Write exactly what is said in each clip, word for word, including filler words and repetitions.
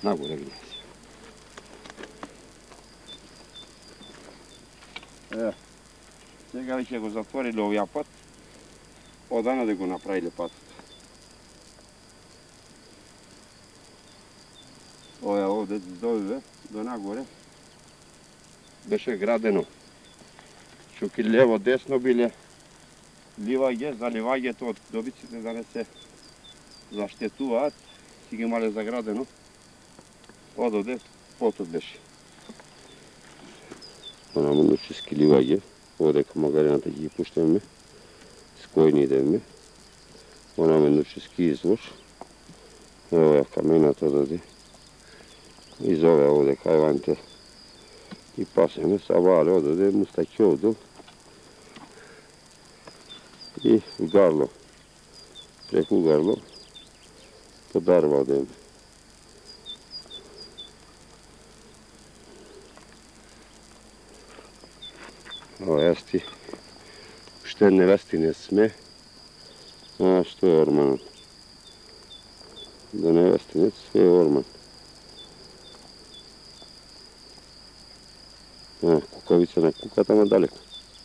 Nagore gnjezi. Evo, сега веќе го затворили овоја пат, одана да го направиле патот. Ова овде дојде до нагоре, беше градено. Чуки лево, десно биле ливаѓе, заливаѓето од добиците да не се заштетуваат, си ги мале заградено. Од овде потот беше. Онаму нучески ливаѓе, овдека магарената ги пуштаме, скојни идеме. Онаму нучески извор. Ево каменат ододе. Из ове овде кајваните и пасеме, савале ододе, мустаќовдо и гарло. Преку гарло подарва одеме. Ова јас ти уште невести не сме, а што е орманот? До невестинец све е орман. А, кукавица на куката на далеко.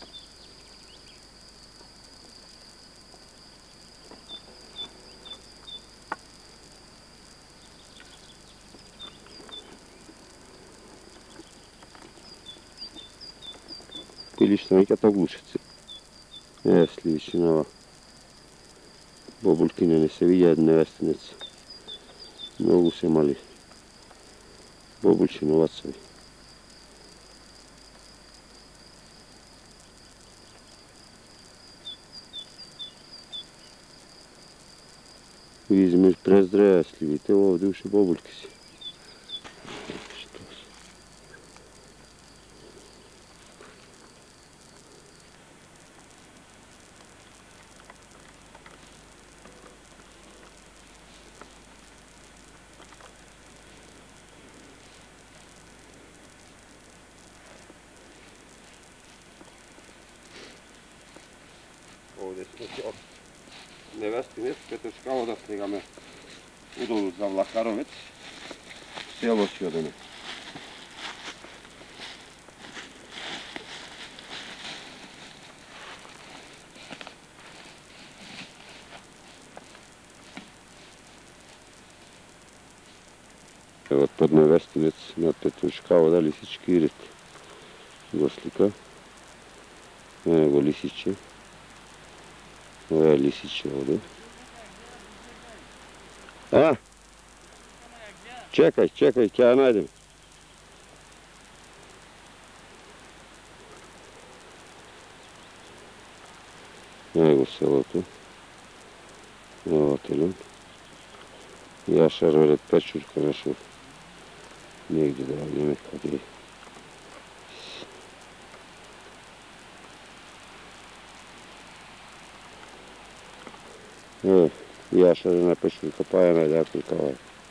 Пилишна неката глушица. Е, сличинава. Бобулкине не се видјаат невестинец. Многу се мали. Бобулчиновацови. Измеш прездреја сливите, овде уште бобулки си. Ovde smo se od невестинец, Петушкаво да стигаме удолу за Влакаровец, село си одеме. Evo pod невестинец на Петушкаво да лисички ирит. Го слика. Ене го лисиче. Ова е лисиче овде. А? Чекај, чекај, ќе ја најдем. Ево го селото. Ево телен. Јашар веле печурка нашо. Негде да видиме каде е. Evo, Jašar je napešli kapaja na jakoj kavaj.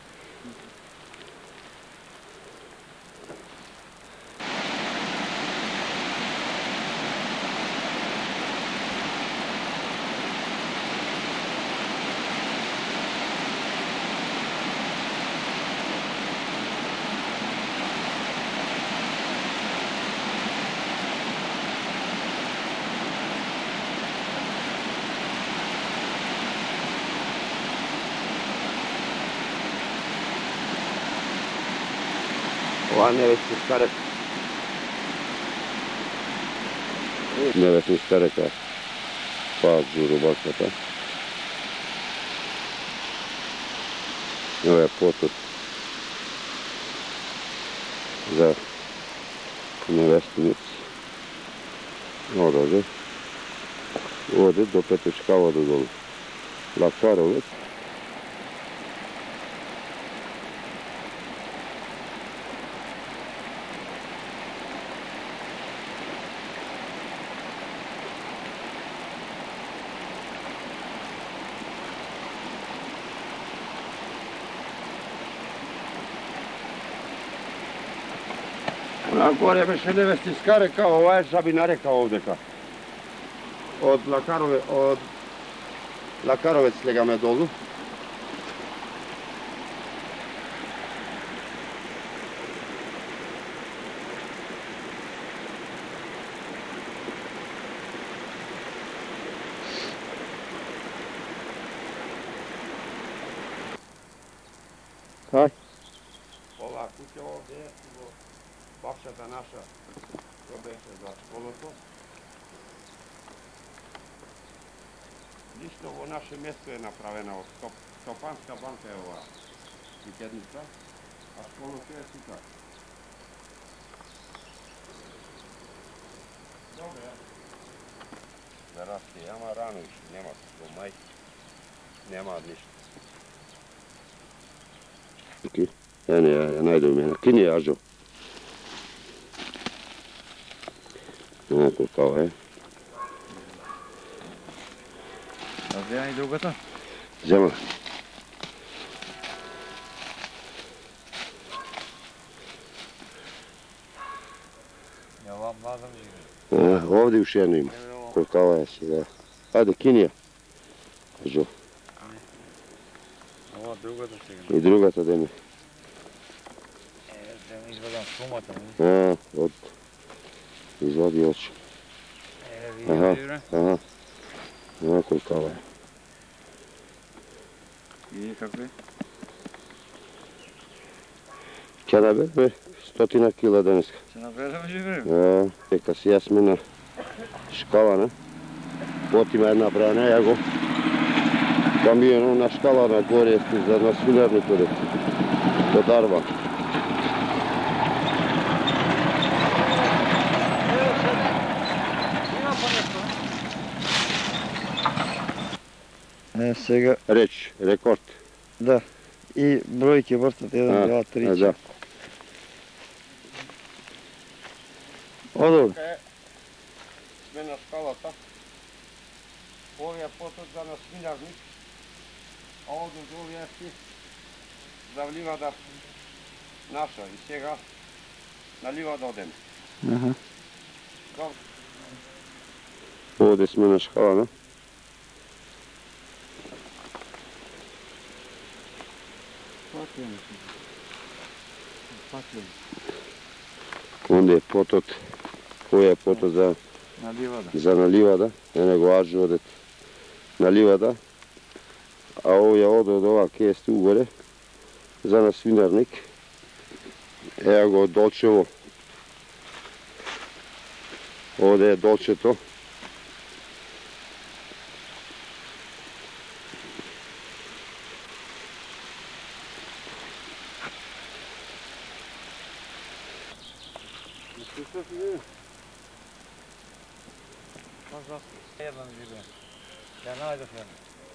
Ова невестни старека. Невестни старека. Паат журубаката. Ова е потот за невестинец. Одаде. Оде до Петушкаво додолу. Лакаровец. Горе беше невестинска река, ова е Жабина река овдека. Од Лакарове, од Лакаровец слегаме долу. Haj. Ova kuća ovdje je, bavšata naša, to beše za školoto. Lično ovo naše mjesto je napraveno, Stop, Stopanska banka je ova vikendica, a školoto je tuka. Dobre. Zarasti, ama rano išli, nema do maj, nema ništa. Okay. Ene, ja, ja najdu mene, kini je ažo. Onako kao je. A gdje je другата? Зема. Ja vam mladam živim. A, ovdje još jedno ima. Koliko ovo je si, da. Ajde, kinija. Ažo. Ова другата сега. И другата да ми. Е, да ми извадам шумата. А, от. Извади очи. Е, Ага, видим, бре. ага. Ага, колко ovo je. И какви? Će nabere stotina kila danas. Се наберем живеем. A, neka si Jasmina škalana. Potima jedna brana, ja go. Tam je ona škalana gore za na svinjarnu kod do Darva. Е, сега, Reč, rekord. да. И бројки вртат еден, два, три. A, da. Одобро. Sme na škalata. Ovo je potod za na svinjarnik. A ovdje dole je si za livada naša. I сега na livada odem. Аха. Ovdje smo na škalana. Паклен. Паклен. Onda je potot, ovo je potot za, На ливада. za na livada. Ene go ažu odet na livada. A ovo je od od ova kest ugore za na svinjarnik. Evo go dolčevo. Ovdje je dolčeto. Jedan živim. Ja najdeš jedan.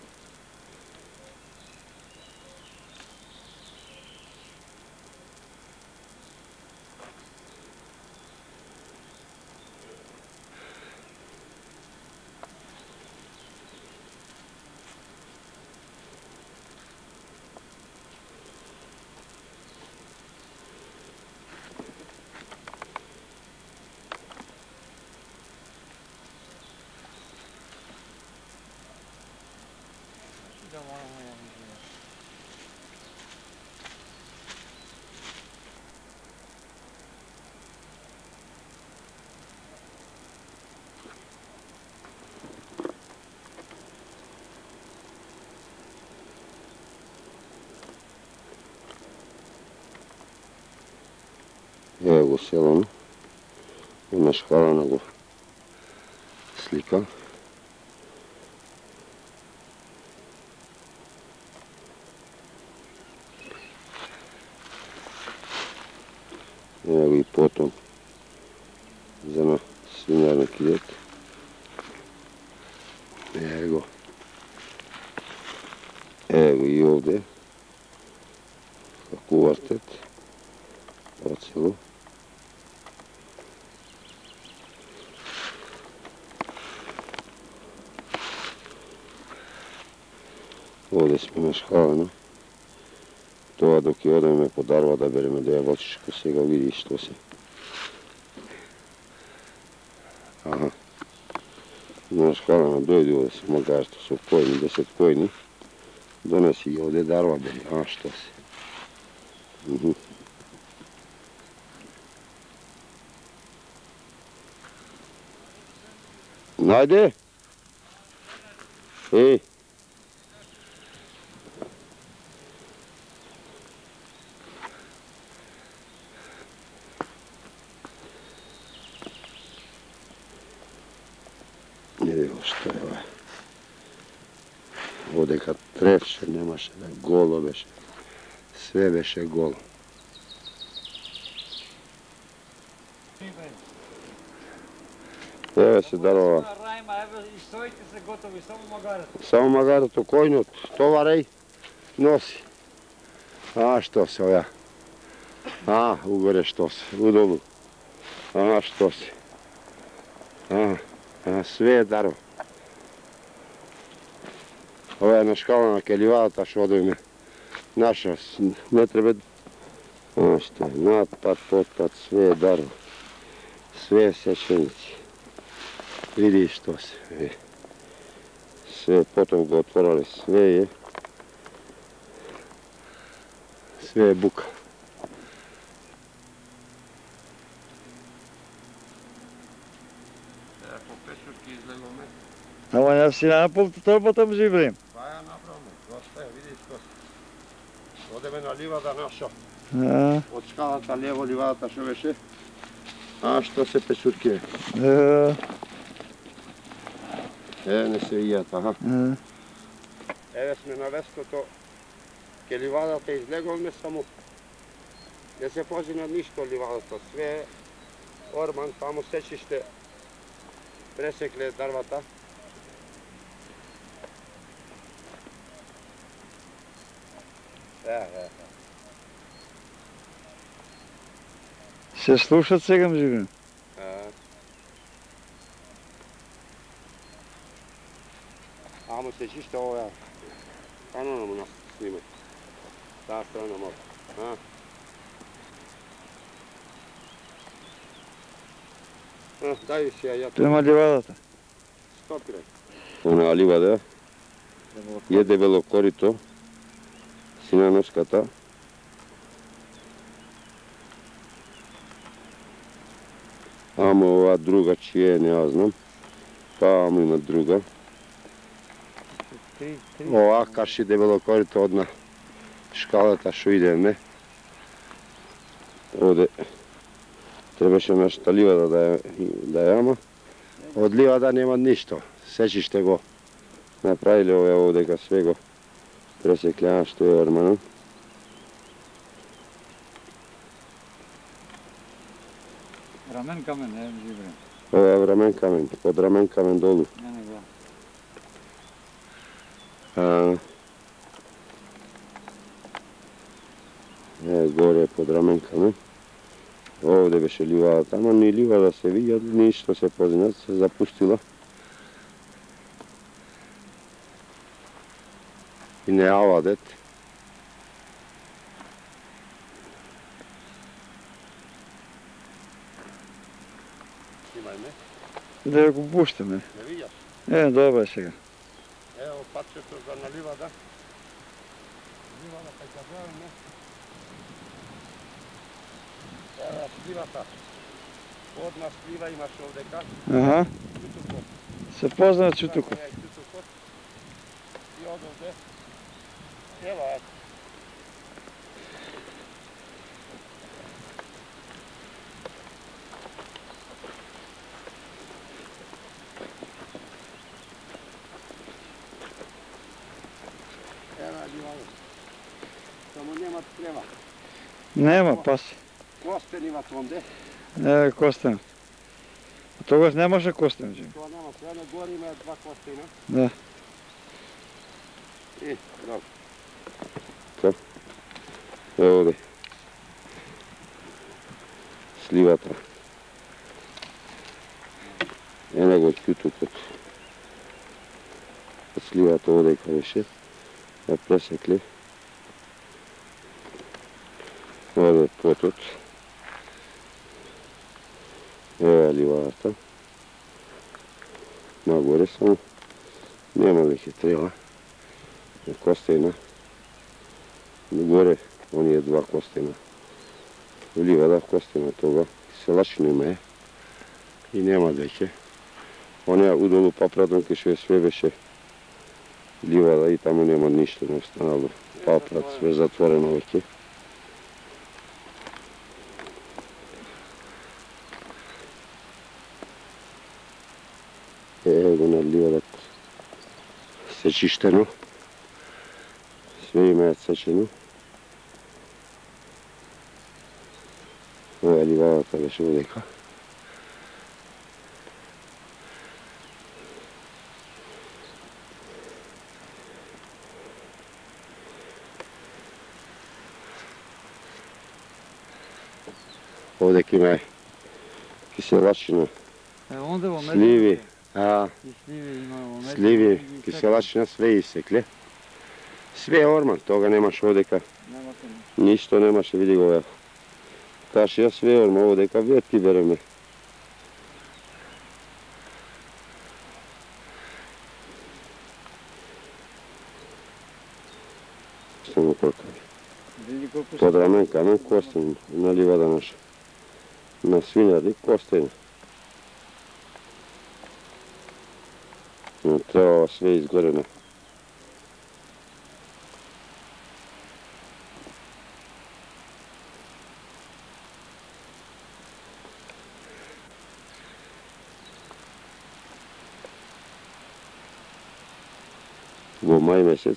Да, моя, моя, моя. Evo go selo, ima škalana go slika. Evo ga i potom za na svinjarnik idет. Evo go. Evo i ovdje. Kako vrtet. Ocelo. Ovdje smo na škalana. Това dok je odem me podarva da bereme da je vočiško сега vidi što se. Aha. Na škalana dojde ovdje se magarstvo su kojni, deset kojni. Donosi i ovdje darva beri, a što se. Mhm. Najde? Ej. što je ovaj. Ovdje kad trefše nemaše da golo beše. Sve beše golo. Evo se darova. Samo magarat kojnut, tovarej, nosi. A što se oja? A, ugore što se, u dolu. A, što se. A, a sve je darova. Ova je naškalana keljivata što odujme. Naša, ne treba... A što je, natpad, potpad, sve je darova. Sve je sečenici. Vidiš što se, sve, potom ga otvorali, sve je, sve je buka. Evo pečurki izleglo me. Ама ја си напол торбата живеем. Па ја направо, доста е, видиш што се. Одеме на ливада наша. А, Од скалата лево ливадата што беше. А што се печурки? е, Е, не се ијат, аха. е. Еве сме на вестото, ке ливадата излеговме само. Не се позина ништо ливадата, све орман, тамо сечиште, пресекле дрвата. Е, е, е. Се слушат сега живеем. Е. Амо сечиште ова, канона му нас сниме. Таа страна малко. А? А, дай си ја ја. Према ливадата. Стопирај. Она ливада е дебело корито, сина носката. Амо ова друга чија е, не ја знам. Па амо има друга. Ова каши дебело корито одна шкалата што идеме. Оде требаше нашата ливада да ја, да ја ама. Од ливада нема ништо. Сечиште го направиле ове овдека све го пресекле, а што е ормано. Рамен камен, не живеем. Ова е рамен камен, од рамен камен долу. Не, не гледам. А, е, горе под рамен камен. Овде беше ливадата, ама ни ливада се видја, ништо се позина, се запустила. И не авадет. Снимај ме. Да го пуштаме. Не видјаш? Е, добре сега. Ево патчето за на ливада. Ливада кај кажаваме. Ево сливата. Одна слива имаш овдека. Аха, Чутукот. се познава чутукот. Така е чутукот. И од овде. Ево е. Ева ливада. Само нема треба. Нема, паси. Костен има тонде. Е, костен. А тогаш не може костен живеем. Тоа нема, сега на горе има два костена. Да. И, добро. Тоа. Ево овде. Сливата. Е него ќутукот. Сливата овдека беше. Ја пресекли. Овде потот. Ева е ливадата. Нагоре само. Нема веќе треба. Костена. Горе, оние два костена. Ливада, костена тога. Селачно има е. И нема веќе. Оние удолу папратон ке што е све беше ливада и таму нема ништо, не останало. Папрат, све затворено веќе. Ево го на livada se čišteno. Sve ima sečeno. Ovo je livada kada še uvijeka. Ovdje ima kiselačina, slivi, a, slivi, kiselačina, sve isekle. Sve orman, toga nemaš ovdje, ništa nemaš, vidi go, evo. Kaš ja sve orman, ovdje vjetki bereme. Samo koliko je. Pod ramen kamen kosten, na livada naša. Na svinjadi kosten. Treba sve izgoreno. Go maj mjesec.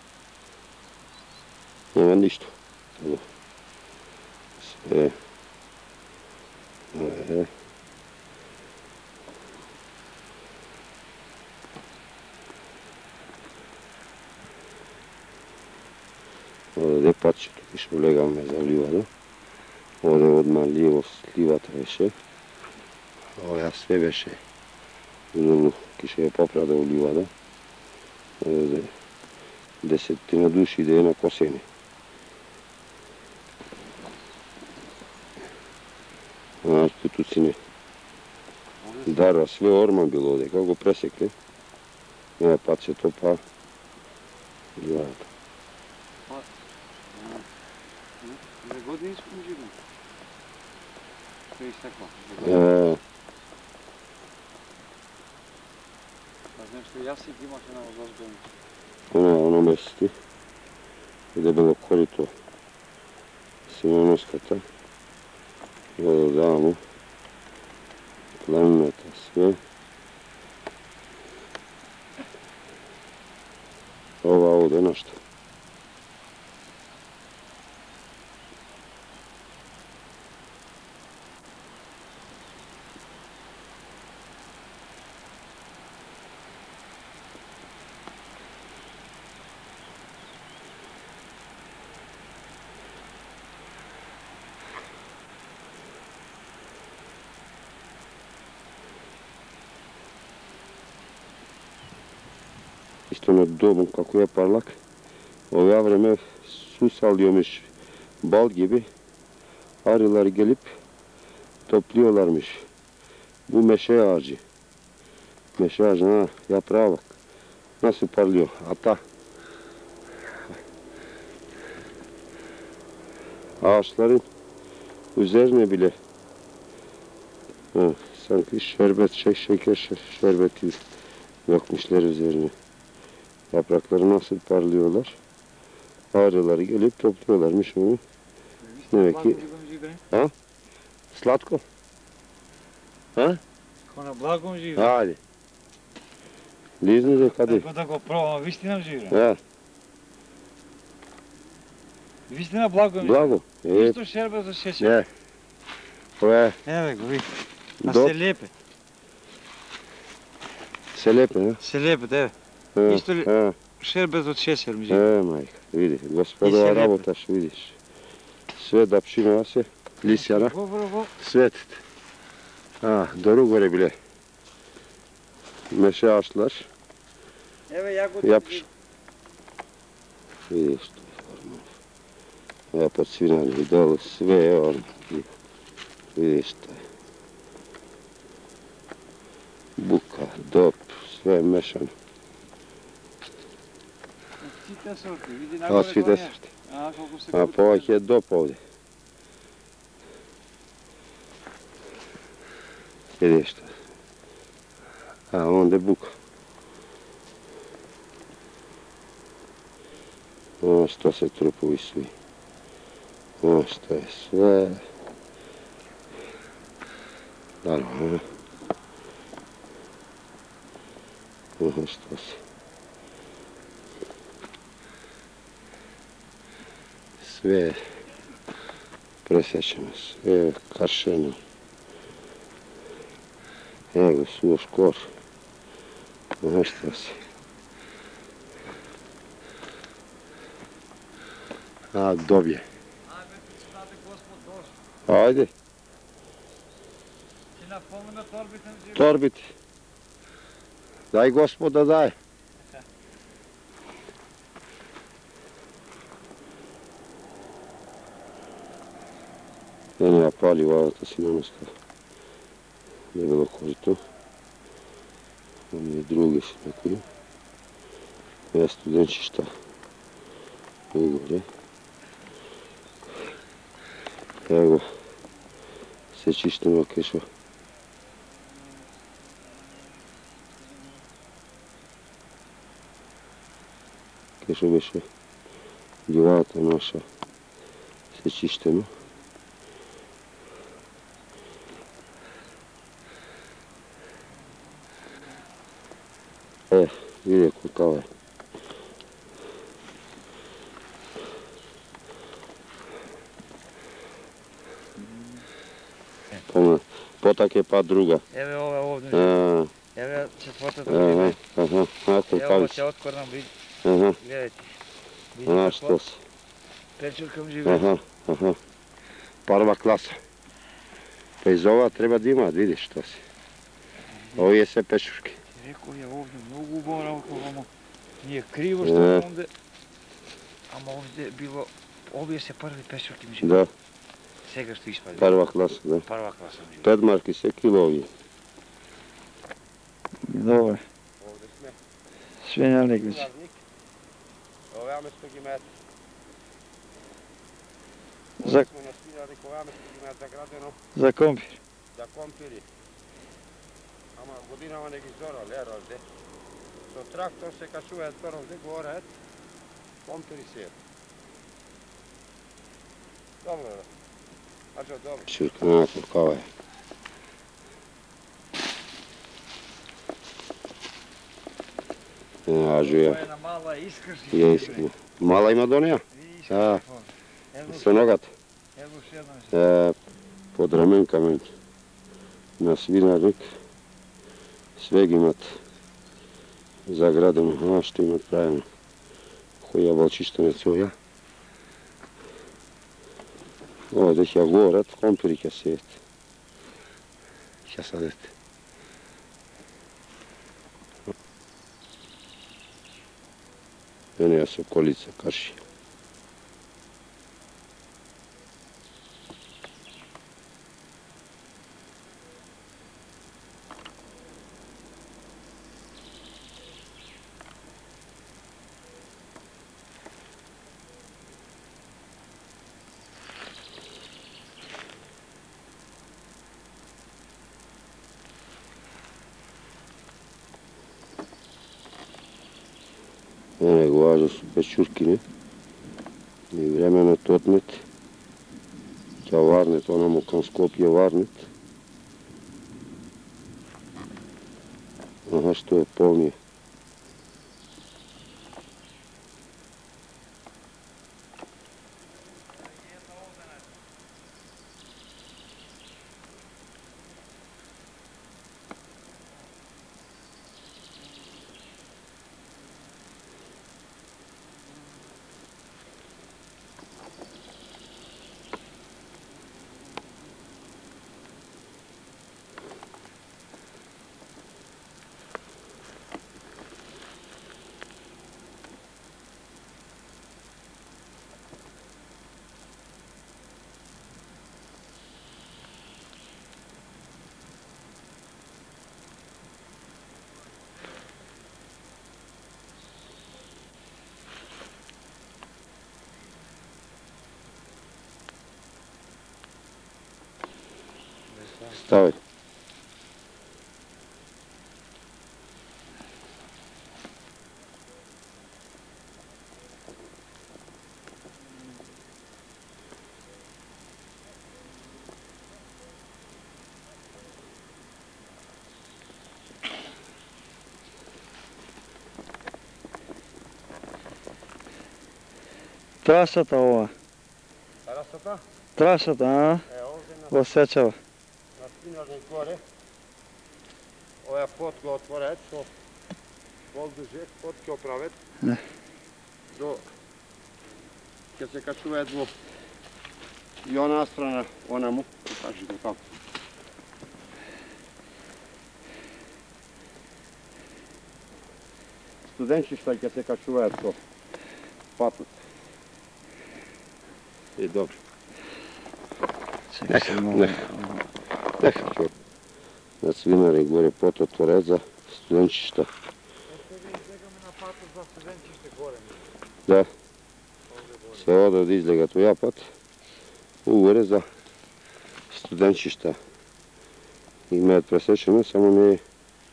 Nema ništa. Sve. E. Ovdje pače, tu kišmo legalno za livadu. Ovdje odmah lijevo slivata veše. Ovdje sve veše. Uzmano kiše je poprada u livada. Ovdje desetina duši ide na kosene. Znači tu tucine. Darva, sve orman bilo ovdje, kako presekli. Nema pače to pa. Livada. Za godinsku živu? To je isteklo? E. Pa znaš što jasnik imaš na ozgojnicu? Ono, ono mjesti. Gdje je bilo korito. Sinonoskata. Vododamu. Planeta, sve. Ova ovdje nešto. Isto na dobom kako je parlak. Ova vreme su salıyormuş bal gibi. Arılar gelip topluyorlarmış. Bu meşe ağacı. Meşe ağacı, ha, yaprağa bak. Nasıl parlıyor. Ata. Ağaçların üzerine bile ha, sanki şerbet, şey, şeker şerbeti dökmüşler üzerine. Yaprakları nasıl parlıyorlar. Arıları gelip topluyorlarmış onu. Demek ki... Ha? Slatko? Ha? Ona blagom živi. Hadi. Lizni de kadi. Tako da go probamo, viština živi. Ha. Viština blagom živi. Blago. E, Isto šerbe za šećer. ne. Ovo je Evo ga, vidi. A Dok- se lijepe. se lijepe, ne? Se lijepe, evo. Ha, Isto li- ha. Šerbe od šećer mi živi. E, majka, vidi, I gospodova se lijepe. rabotaš, vidiš. Sve da pšinova se, lisjana, Go, go, go. sve. Ha, doğru görebilir. Meşe ağaçlar. Evo ja go Yapış. Vidiš tu orman. Evo pod svinjani dolu, sve je orman. Vidiš to. Buka, dop, sve je mešano. Svi te sorte, vidi A, nagore svi gore. deserti. A, koliko se A puta pa ovak kaže. je dop ovdje. Vidiš to. A onda je buka. O, što se trupovi svi. O, što je sve. Naravno. Aha, što se. Sve je presjećeno, sve je kršeno. Evo, suo škor. Aha, što se. A, dobje. Ajde, znate gospod došao. Ajde, Ti napomena torbite na život. torbiti. Daj gospoda, daj. Eno ja pali u auto si nanosta. Debelo korito. On je drugi si neki. Ja studenčišta. I gore. Evo. Se čištimo kešo. Kešo беше дивата наша. Се чистимо. Е, виде какава е. Помня, потак е па друга. Еве ова овде. А, Еве четвртата Аха, година. аха, ако Ево пали ќе си. откорнам, вид- Аха, гледайте. а, Видите що какво? си. Печуркам живее. Аха, аха. Прва класа. Па из ова треба да имаат, видиш што си. Ови е се пешурки. Рекол ја овде многу убава работа, ама ние криво Е. што овде. Ама овде било, овие се први пешурки ми живее. Да, Сега што испади. прва класа, да. Прва класа ми живее. Пет марки се кило овие. Добре. Овде сме. Свинjarnik već. Ова место ги имаат. За, Сме на свинjarnik, ова место ги имаат заградено za kompir. за компири. Ама годинава не ги зорал, е разде. Со трактор се качуваат торовде, го ораат, компири сејат. Добро, бе. Аджо, добро. Шурка, на какава е. Аджо ја. Тоа е на мала искрши. Ја искрена. Мала има до неја? А. Ево Со ногата. ево ше една. Е, под раменка мен. На свинарник. Све ги имат заградено. А, што имат правено. Која волчиштенец овја. Овде ќе горат, компири ќе сејат. Ќе садат. Ене ја со колица карши. Ене го ажа со печуркине. И време на тотнет. Ќе варнет, онамо кон Скопје варнет. Аха, што е полнije. Ставај. Trašata ova. Tarasata? Trašata, a? E, ovdje na, Osjećava. na Svinjarnik gore. Ova pot ga otvorec, što polduže, pot ga opravec. Ne. Do, kad se kačuje dvo. I ona strana, ona mu, kaži go kako. Studenčišta kad se kačuje to. Patut. I dobro. Čekaj se malo. Neka. Neka ću. Na Svinari gore pot otvoreza, studenčišta. Jeste vi izlegame na patu za studenčište gore? Da. Ovdje gore. Se ovdje od izlega tu japat. U gore za studenčišta. Ima je presečeno, samo ne je.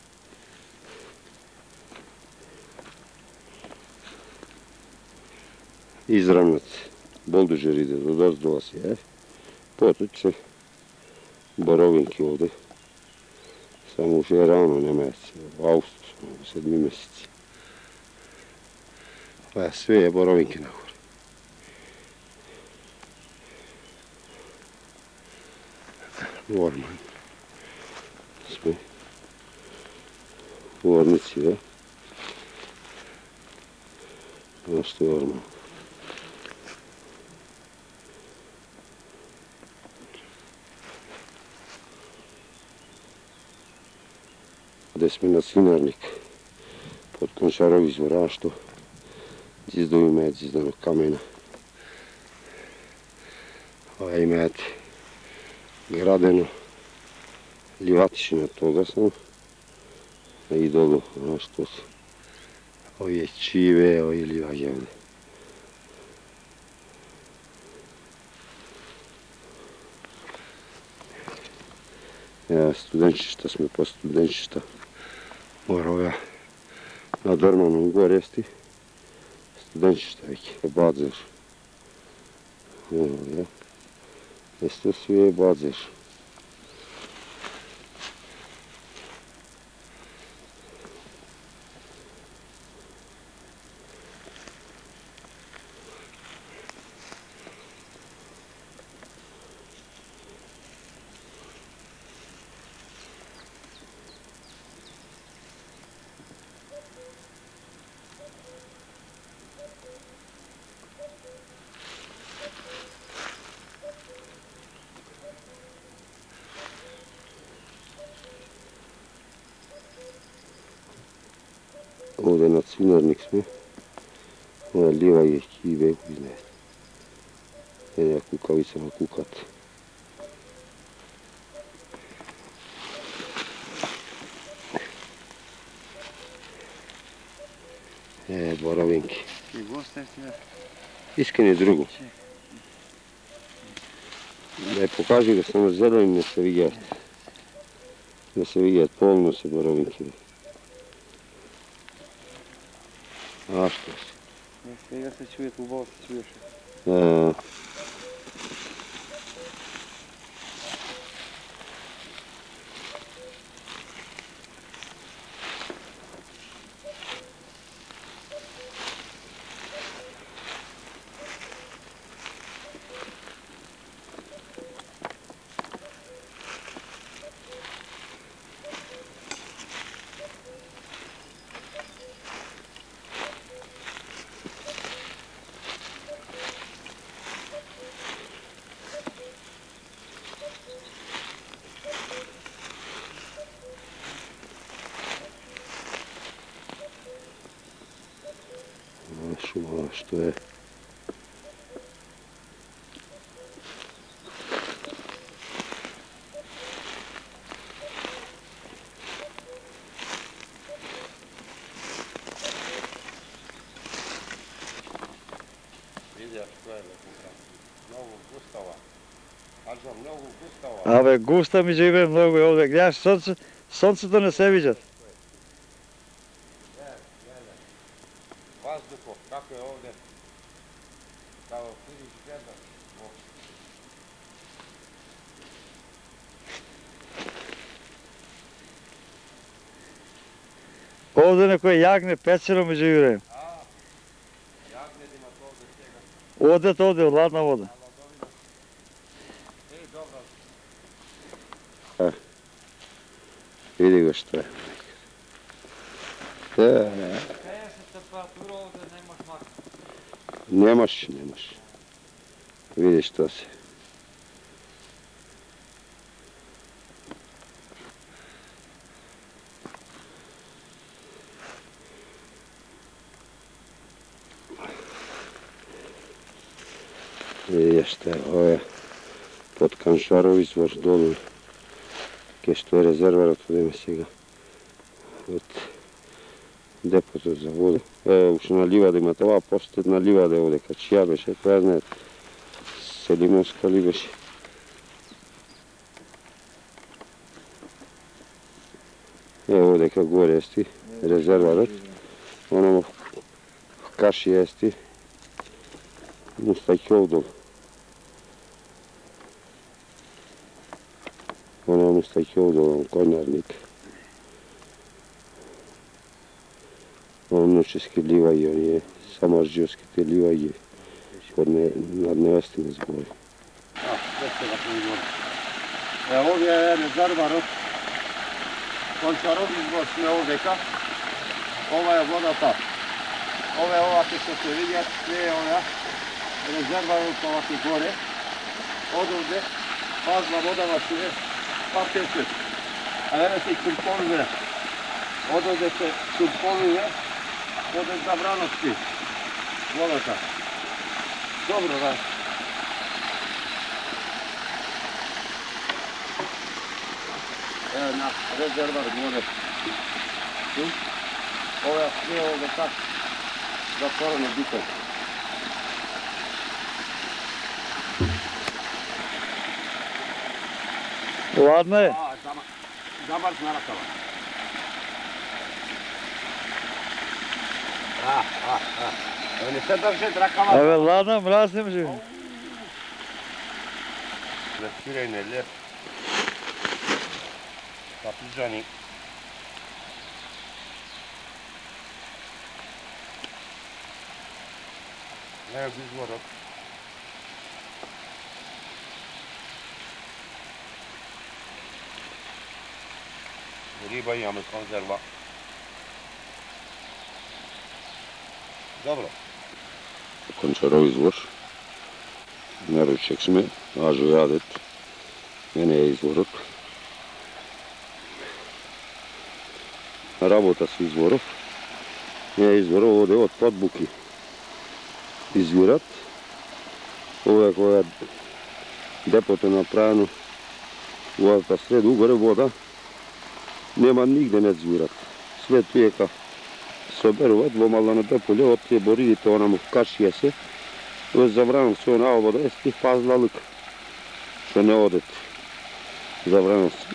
Izravnac. Boldužer ide do dozdola si je. Potuče. Borovinki ovdje. Samo už je rano, nema je u augustu, sedmi mjeseci. Pa sve je borovinke na gore. Vorman. Sve. U ornici, je. Ono što je orman. Gdje smo na Svinjarnik, pod Končarov izvora, što zizdovi med zizdanog kamena. Ovaj med gradeno, livatišina toga sam, i dolu, ono što su, ove čive, ove livage ovdje. Ja, studenčišta smo po studenčišta. Mora ova na Dormanom gore jesti. Studenčišta već je badzer. Evo ja. Jeste svi je badzer. Ovdje na Svinjarnik smo. Ova liva je kive uvijek. Jer ja kukavicama kukat. E, borovinki. I goste ste... Iskini drugu. Ne pokaži ga samo zeleni, ne se vidjeti. Ne se vidjeti, polno se borovinki. A što si? Svega se čuje, tu bol se čuješ. A, šuma, što je. Vidjaš što je mnogo gustava. Kažem, mnogo gustava. Абе, густа ми живе много и овде. Гледаш, сонце, сонцето не се вижда. Vazduho, kako je ovdje, kao vidiš gleda. Овде некој јагне пецено ми живее. A, jagnjedima to ovdje svega. Odete ovdje, hladna voda. Ej, dobro. Vidi ga što je. E, Kaja se temperatura ovdje nemaš maknuti. nemaš, nemaš. Vidi što se. Vidi što je, ovo je pod Kanšarov izvor dolu. Kje što je rezervar, od ima se ga od depota za vodu. E, ušli na livade, ima това постат на livade ovdje, kad čija beše, koja zna, Selimovska li beše. Evo ovdje kad gore jesti, rezervarat, onamo v kaši jesti, Mustajkov dol. Ono Mustajkov dol, konjarnik. Noćeski livaj, on je samaržđevski te livaj pod nad nevestine zbori. Evo ovdje je rezervar od Končarov izvor Smeoveka. Ova je voda ta. Ova je ovake što se vidjet, sve je ova rezervar od ovake gore. Od ovdje fazna voda vas je pa teče. A evo se i kumponuje. Od ovdje se kumponuje. Od Zabranovski, vodota. Dobro, da. Evo naš rezervar gore. Tu. Ovo je sve ovdje tak zatvoreno bitom. Hladna je? A, zamrzna rakava. A, a, a. Evo ne se drži rakava. Evo hladna, mraz ne može. Sirene, lijep. Papižani. Evo izvorok. Riba imamo konzerva. Dobro. Končarov izvor. Naruček sme, ažu jadet. Mene je izvorok. Работа с изворов. Не изворов ovdje od podbuki izvirat. Ovo je koja depot je napravljeno u ovdje sredu, gore voda. Nema nigde ne zvirat. Sve tu je ka soberu dvomalo na depolje, od te borite onamo kašije se. Ovo je zabranilo sve na ovo da jesti fazla lik. Što ne odete. Zabranilo se.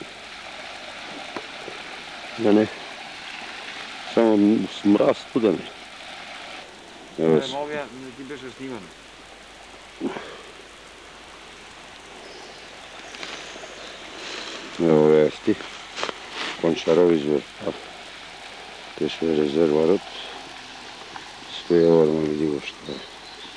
Da ne. Samo mraz studene. Evo se. Ovdje ti beše snimano. Evo vesti. Končarov izvor. Te sve rezervarat. Sve je ovo vidljivo što je.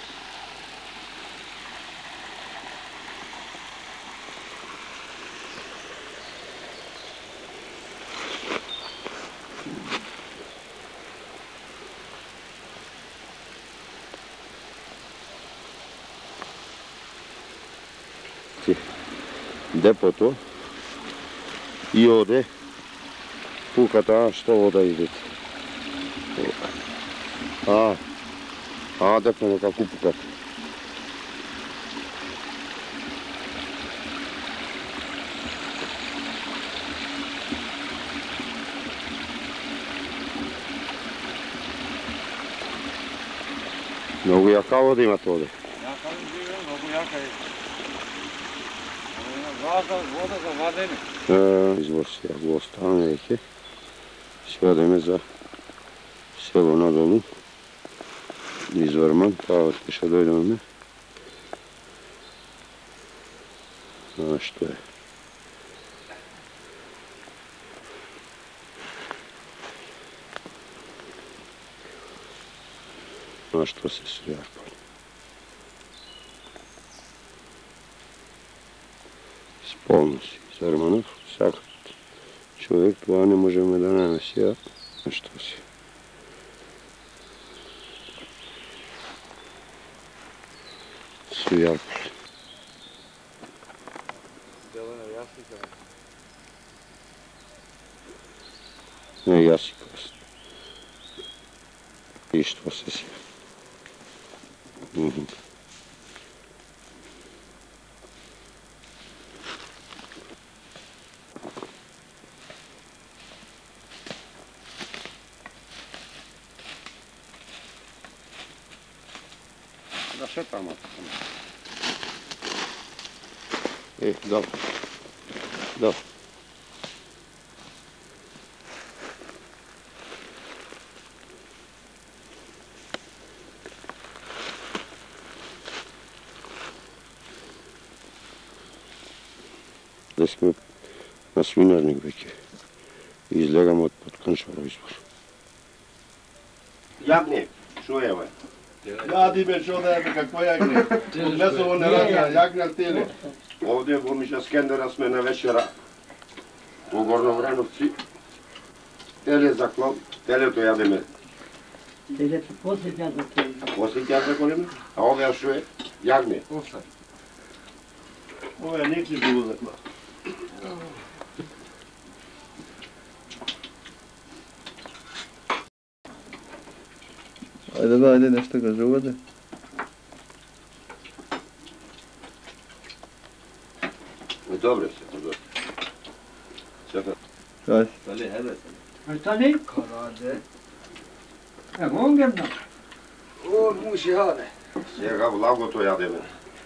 Depoto i ovdje pukata što voda ide. A, a depo nekako pukat. Mnogo jaka voda ima to ovdje. Jaka je žive, mnogo jaka je. Voda, voda za vadenje. E, izvor se jako ostane reke. Sve odeme za selo nadolu. Izvorman, pa ovdje še dojdemo me. A što je? A što se sve jako? Сполноси. Зарманов, всяк човек, това не можем да нанася. Що си? Суяк. Зелена ясика. Не, ясика. И що се си? Мгм. Да ще там? Е, да. Да. Да сме на свинарник веќе. Излегам од под Каншаров извор. Јагне, шо е, бе? Јади бе, шо да е, бе, какво јагне? Месово не раѓа, јагне теле. Овде во Миша Скендера сме на вечера во Горноврановци. Теле за клон, телето јадеме. Телето после ќе да теле. После ќе да колеме, а овде шо е? Јагне. Овса. Ова е некли било за клас. Ајде, бе, ајде, нешто кажувате. Добре се, добре. Сефер. Ајде. Артали? Караде. Е, монгем да. О, муши хаде. Сега влагото јадеме.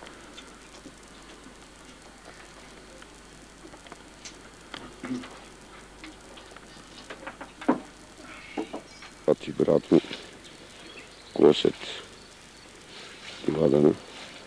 А ти брат ми косет ливадана.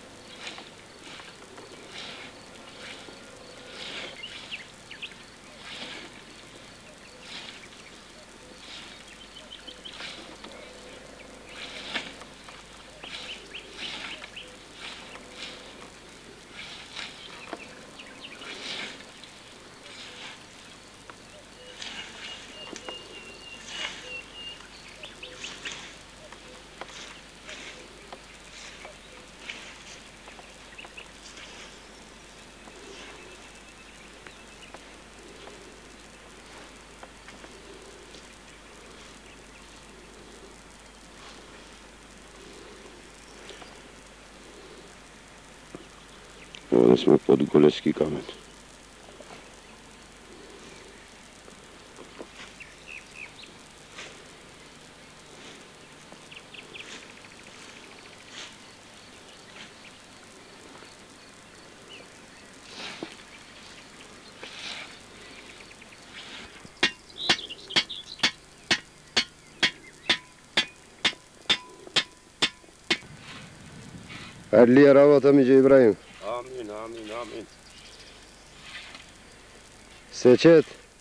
Ovdje smo pod Golecki kamen. Арлија работа меѓу Ибраим. Амин, амин, амин. Сечет.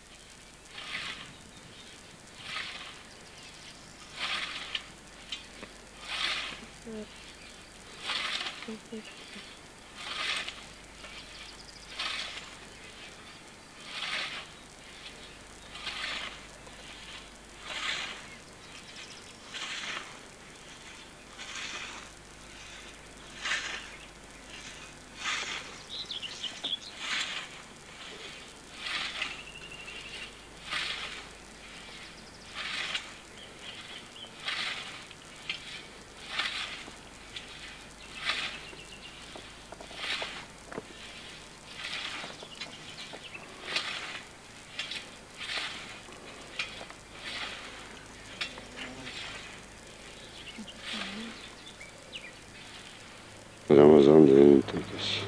Ramazan dönemin tekesi.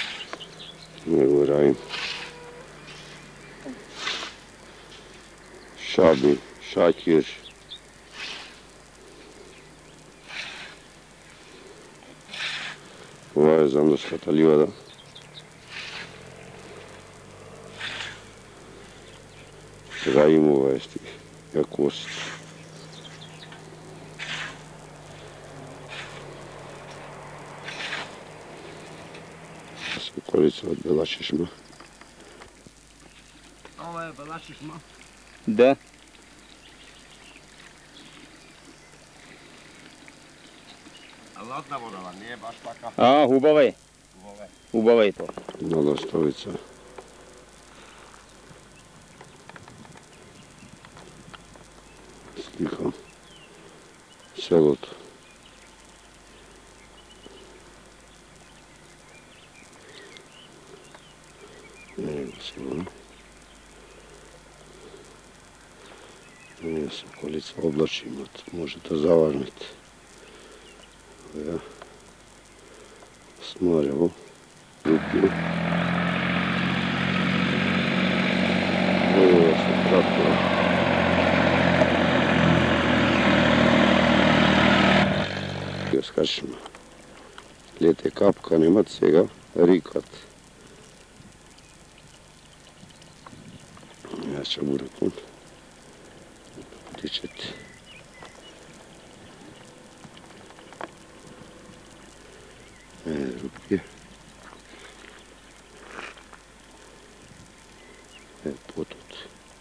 Ne uğrayayım. Šabi, Šakir. Ova je zamrskata livada. Rajimova je sti, jak kost. Okolica od Belašišma. Ovo je Belašišma. Da. Ladna voda, nije baš taka. A, hubava je. Hubava je. Hubava je to. Nova stolica. Slika. Selo to. Evo selo. Nije se okolica oblačima, možete zavažniti. Ja. Smorjevo. Rupi. Ovo se kratko. Skačimo. Lijete kapka, nemat svega, rikat. Ja ću bude pun. Tičeti. E, rupi. E, potut.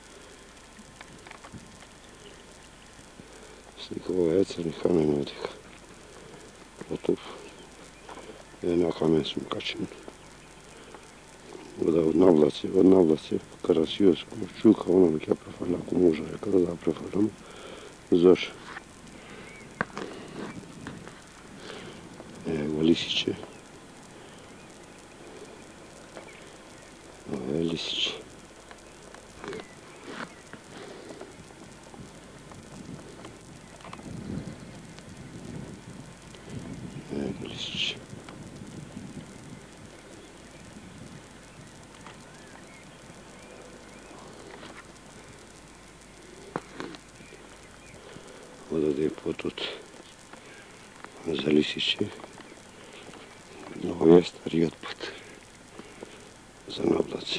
Slikova je crni kamen odjeka. Potop. E, na kamen smo kačeni. Voda od navlaci, od navlaci, Karasijosku, čuka, ono mi ja prefalja, ako može, kada da prefaljamo. Zaš. Evo lisiće. Ovo je lisiće. Evo lisiće. Odavde je potut za lisiće. Ovo je stari otpad za navlaci.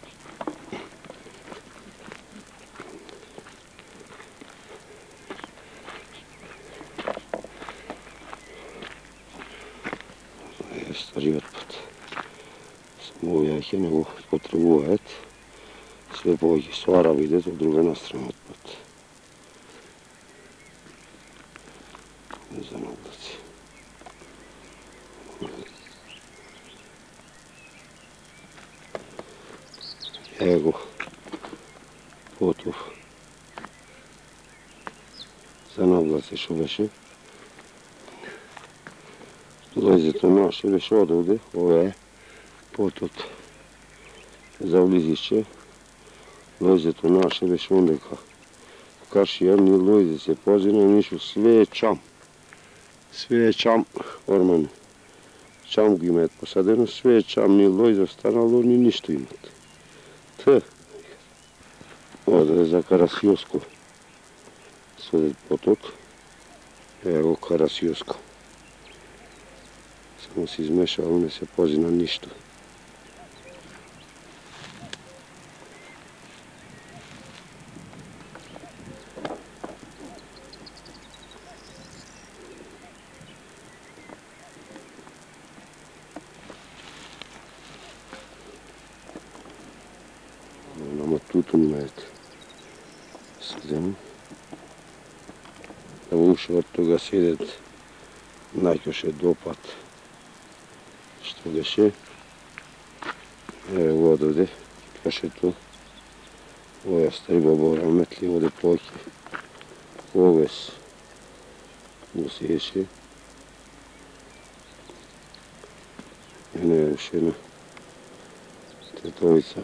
Ovo je stari otpad. Samo ovo je nego potrebovat. Sve boji stvara vidjeti, od druge na stranu otpad. Za navlaci. Evo potov za navlaci što veše. Dolazite naše već odavde, ovo je potut za uliziće. Dolazite naše već ondeka. Kaši jedni lozice pozivno nišu sve čam. Sve čam, ormane. Čam gi imet posadeno, sve čam, ni lojza stanalo, ni ništa imet. T. Ovdje je za Karasijosku. Sve potok. Evo Karasijosko. Samo se izmešao, ne se pozina ništa. Nama tutun imet. Sedem. Evo ušao od toga sjedet. Najkoše dopat. Što geše. Evo odavde. Kaše tu. Ovo je stari babora, metli ovdje ploke. Oves. Usješe. Eno je još jedna tretovica.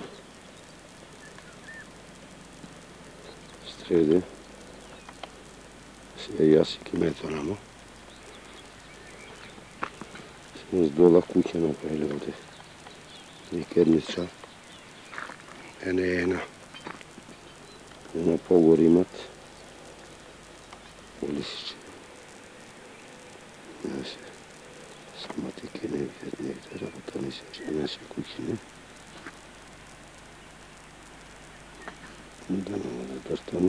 Srede. Sve jasik i metonamo. Smo s dola kuća napravili ovdje. Vikednica. Ene jedna. Na pogor imat. Lisiće. Naše samatike ne vidjet nekde rabotani se naše kućine. Da nam da dostanu.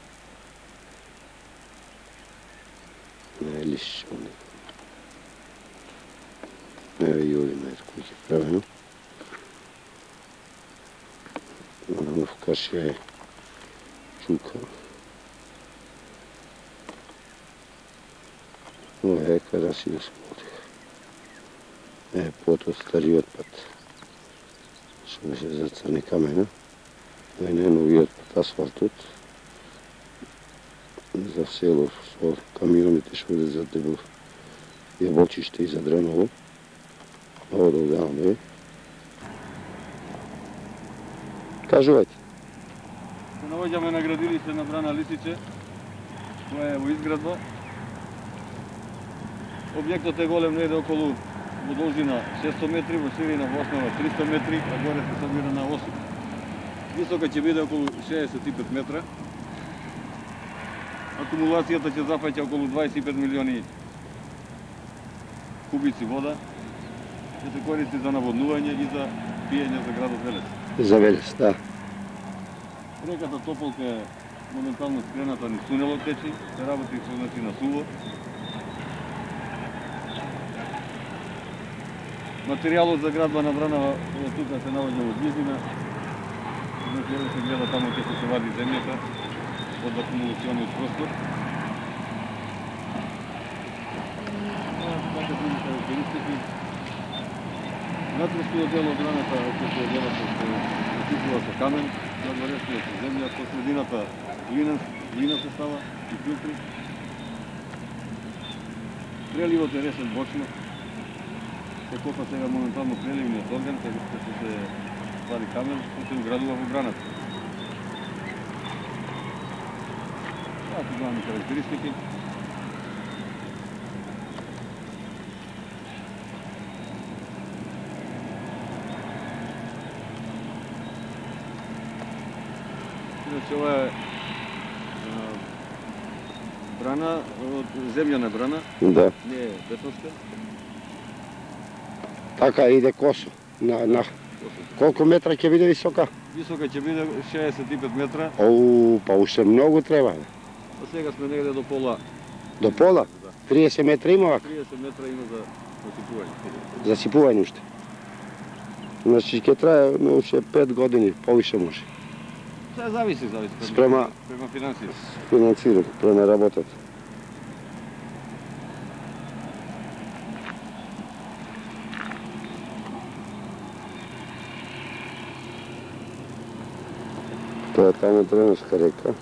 Ne lisiće one. Evo i ovdje na kuće praveno. Ono kašija je čuka. Ovo je krasio sam ovdje. E, poto stari otpad. Što mi se zacrni kamena. Ovo je novi otpad, asfalt тут. За село со камионите што иде за дебел јаболчиште и за Дрenovo. Ово да одаваме. Кажувајте. Се наоѓаме на градилище на брана Лисиче, која е во изградба. Објектот е голем, неде околу во должина шестоста метри, во ширина во основа триста метри, а горе се собира на осум. Висока ќе биде околу шеесет и пет метра. Акумулацијата ќе зафаќа околу дваесет и пет милиони кубици вода, ќе се користи за наводнување и за пиење за градот Велес. За Велес, да. Реката Тополка е моментално скрената низ тунелот течи, се работи со значи на суво. Материјалот за градба на брана тука се наоѓа во низина. Значи еве се гледа таму ќе се вади земјата од акумулациониот простор. Така се имате карактеристики. Натрешниот дел од браната ќе се гледа се насипува со камен, надворешниот со земја, по средината глина, глина се става и филтри. Преливот е решен бочно. Се копа сега моментално преливниот орган, каде ќе се вади камен, што се уградува во браната. Това са главни характеристики. Иначе ова е брана, земјана брана, Да. не е бетонска. Така иде косо. На, на... Колку метра ќе биде висока? Висока ќе биде шеесет и пет метра, Оу, па уште многу треба. а сега сме негде до пола. До пола? Да. триесет метра има вака? триесет метра има за насипување. Засипување уште. Значи ќе трае уште пет години, повише може. Се зависи, зависи. Спрема Спрема финансија. финансират, према работат. Тоа е таму Дреновска река.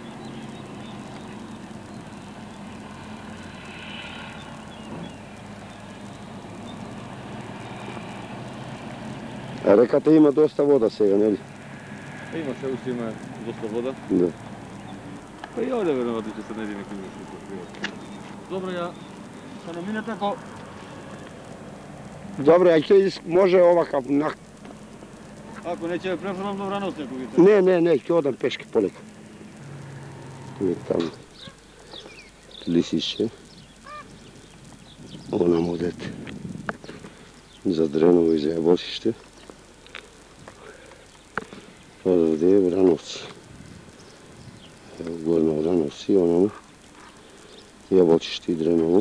А реката има доста вода сега, нели? Има се уште има доста вода. Да. Па и овде веројатно ќе се најде некој инвеститор. Добро, ја ќе намине тако. Добре, а ќе може овакав на... Ако не ќе ја префрлам до Вранос некој вите. Не, не, не, ќе одам пешки полека. И таму. Лисище. Онаму дете. За Дрenovo и за Јаболчиште. Одовде е Врановци. Ево горно Врановци, онаму. Јаболчиште и Дрenovo.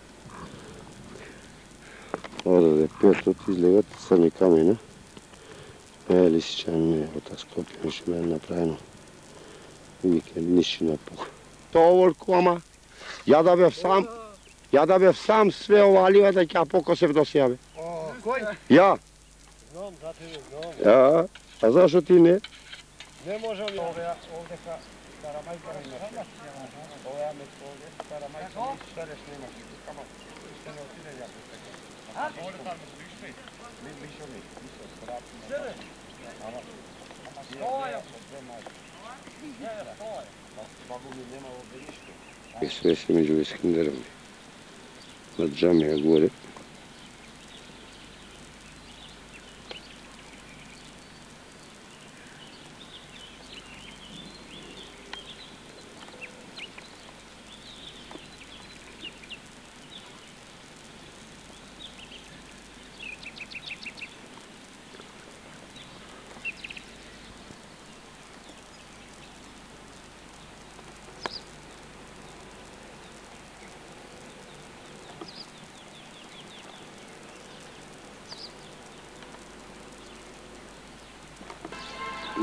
Одовде петот излегат црни камена. Е, Лисичан не е од Скопје, нешто ме е направено. Вике, ништо пух. Тоа волку, ама, ја да бев сам, ја да бев сам све ова ливата ќе ја покосев до сега, бе. О, кој? Ја, Знам, да те знам. ја, а зашо ти не? Не можам ја овде, овде ка Карамајка има. Ова е место овде, Карамајка и Шереш нема. Кама, ще не отиде ја. А, овде там виште. Не, вишо не, вишо, брат. Шереш? Ама, ама стоја. Не, стоја. Бабу ми нема овде ништо. И све се меѓу Искендеровни. На џамија горе.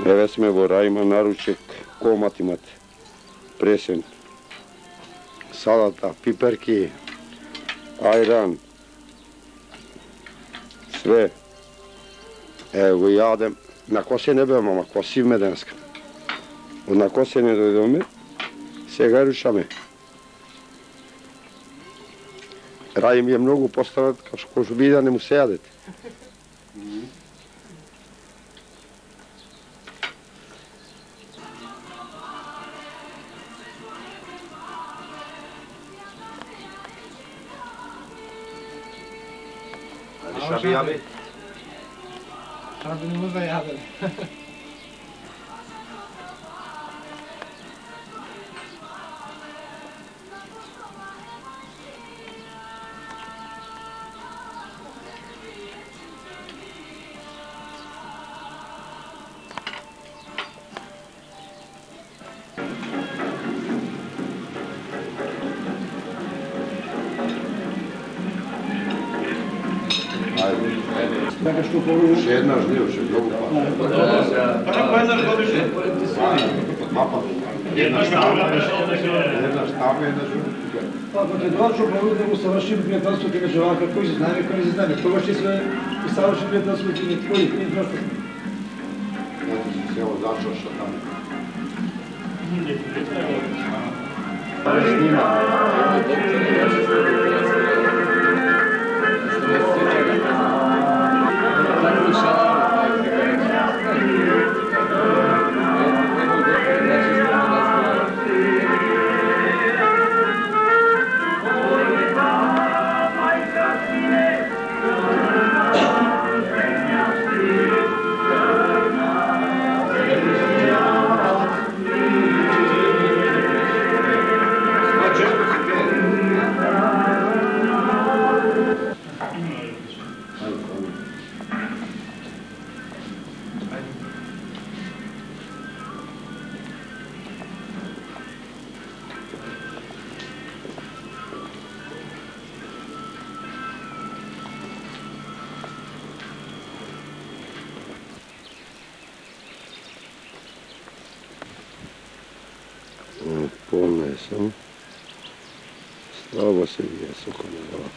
Eve sme gora, ima naruček, komad imat, presen, salata, piperki, ajran, sve. Evo jadem, na косе не бе, мама, косивме денска. На косе не дојдоме, сега рушаме. Рај ми е многу постарат, како што би да не му се јадете. Šta bi javi? Šta bi ne možda javili? Така што повеќе Ще еднаш не, ще многу пат. Па еднаш годишно. Два пати. Една штаба, една штаба, една журка. Па ќе дојдат што повеќе да го совршим пријателството меѓу вака, кој се знае, кој не знае. Тогаш ќе се и соврши пријателството меѓу кој и прошто. Значи се село зачо што таму. Полна е само. Слабо се вие соко на глава.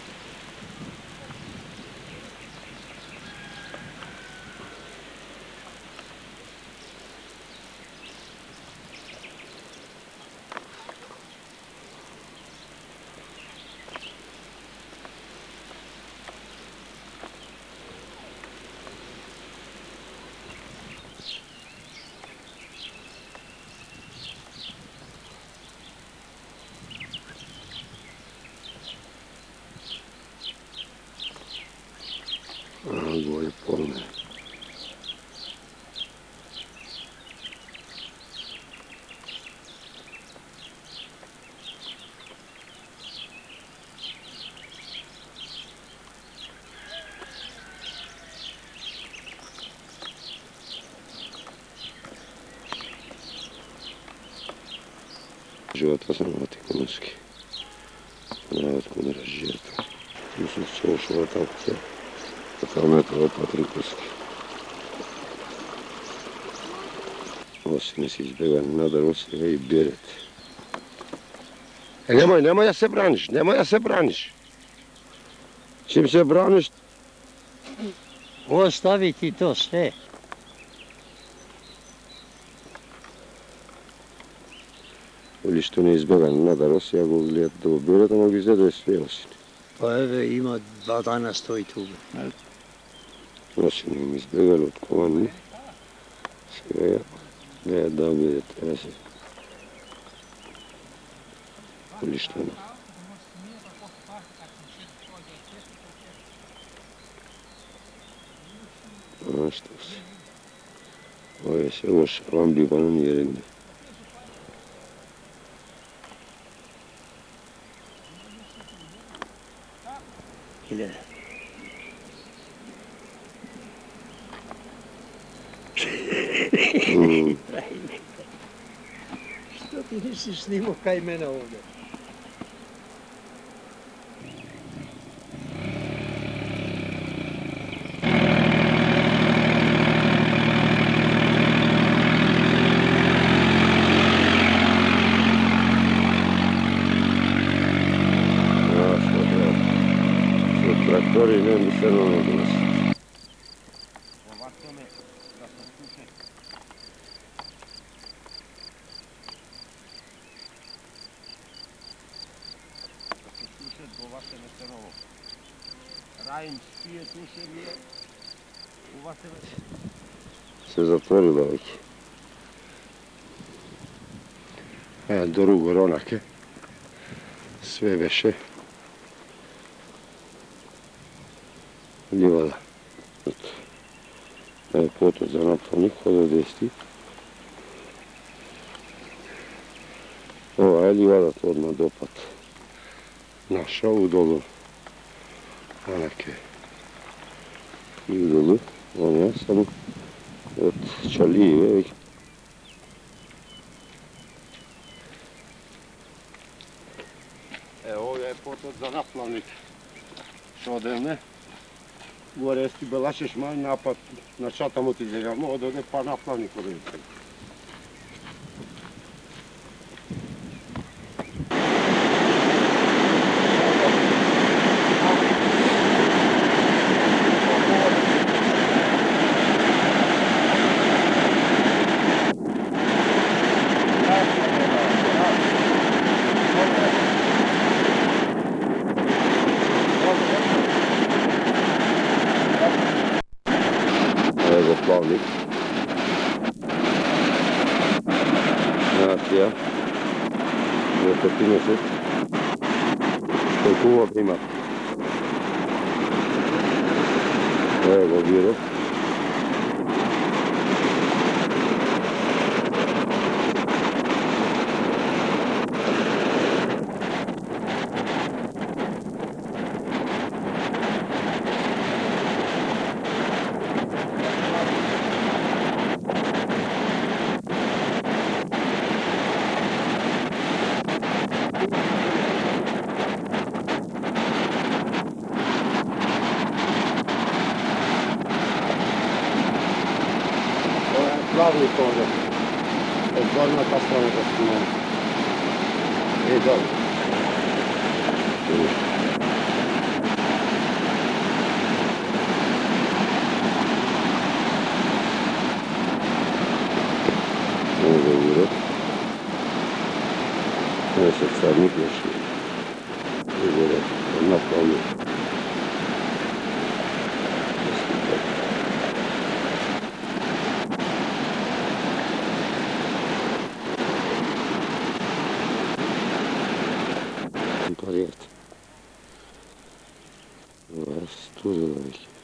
Горе полна е. Живота съм ватикановски. Народ ко не разжијата. Мислам, че ошова талпце. Така метрова Патриковски. Оси не си избега надar осива и берете. Е, немој, немој да се браниш, немој да се браниш. Чим се браниш? Остави ти то sve. Или што не избега надar осива, го гледат да го берет, ама ги зеде све осини. Pa evo ima dva dana stoji tu. Осини им избегали од ковани. Сега ја не ја да биде треба се. Улиштено. А што се? Ова е се лош, ламби банани еренде. Hiljada. Mm. Što ti nisi snimao kaj mene ovdje? Sorry, ne mi se ono glas. Ovako me, da se sluše. Da se sluše do vaše meserovo. Rajim spije, sluše mi je. U vaše meserovo. Se zatvorilo već. E, do rugo ronake. Sve veše. Livada. E, potod za napolnik od desti. Ova je livada to odmah dopad. Naša u dolu. Onake. I u dolu. On je samo od Čalijeve. E, ovdje je potod za naplavnik. Što odevne. Gore esti belačeš manj napad, načatamo ti zjeljamo, od ovdje pa naplavnik odevne. Evo plavnik. Nacija. Evo trideset. Koliko uvod ima. Evo biro. Plavnik ovdje. Od gorna ta strana za snimanje. E, dobro. Ovo je uro. Ovo se carnik još. Ovo je na plavnik. Порядок. Раз, тоже лайки.